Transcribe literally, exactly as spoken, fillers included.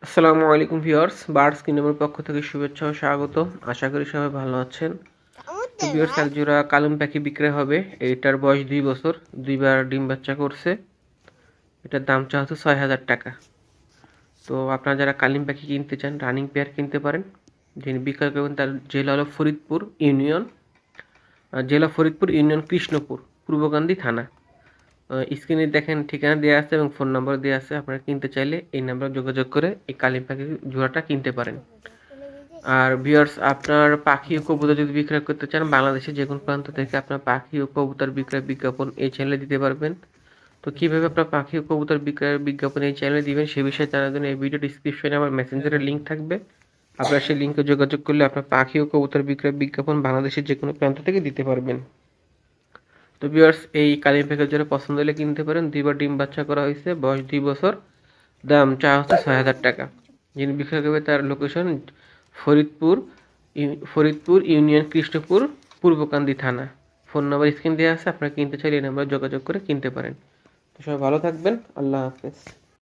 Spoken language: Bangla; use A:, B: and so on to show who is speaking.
A: আসসালামু আলাইকুম ভিউয়ার্স, বার্ডস কিংডমের পক্ষ থেকে শুভেচ্ছা ও স্বাগত। আশা করি সবাই ভালো আছেন। তো ভিউয়ার্স, এক জোড়া কালুম পাখি বিক্রয় হবে। এটার বয়স দুই বছর, দুইবার ডিম বাচ্চা করছে। এটার দাম চা হচ্ছে ছয় হাজার টাকা। তো আপনারা যারা কালিম পাখি কিনতে চান, রানিং পেয়ার কিনতে পারেন। যিনি বিক্রয় করবেন তার জেলা হলো ফরিদপুর ইউনিয়ন, জেলা ফরিদপুর ইউনিয়ন কৃষ্ণপুর, পূর্বকান্দি থানা। স্ক্রিনে দেখেন ঠিকানা দেওয়া আছে এবং ফোন নাম্বার দেওয়া আছে। আপনারা কিনতে চাইলে এই নাম্বারে যোগাযোগ করে এই কালিম পাখি জোড়াটা কিনতে পারেন। আর ভিউয়ার্স, আপনার পাখি ও কবুতর যদি বিক্রয় করতে চান, বাংলাদেশের যে কোনো প্রান্ত থেকে আপনার পাখি ও কবুতর বিক্রয় বিজ্ঞাপন এই চ্যানেলে দিতে পারবেন। তো কীভাবে আপনার পাখি ও কবুতর বিক্রয়ের বিজ্ঞাপন এই চ্যানেলে দিবেন সে বিষয়ে জানার জন্য এই ভিডিও ডিসক্রিপশনে আমার মেসেঞ্জারের লিঙ্ক থাকবে। আপনারা সেই লিঙ্কে যোগাযোগ করলে আপনার পাখি ও কবুতর বিক্রয় বিজ্ঞাপন বাংলাদেশের যে কোনো প্রান্ত থেকে দিতে পারবেন। তো ভিউয়ার্স, এই কালিম পাখির জন্য পছন্দ হলে কিনতে পারেন। দুইবার ডিম বাচ্চা করা হয়েছে, বয়স দুই বছর, দাম চা হচ্ছে ছয় হাজার টাকা। যিনি বিক্রয় করবে তার লোকেশন ফরিদপুর ফরিদপুর ইউনিয়ন কৃষ্ণপুর, পূর্বকান্দি থানা। ফোন নাম্বার স্ক্রিন দেওয়া আছে, আপনারা কিনতে চাইলে এই নাম্বারে যোগাযোগ করে কিনতে পারেন। তো সবাই ভালো থাকবেন, আল্লাহ হাফেজ।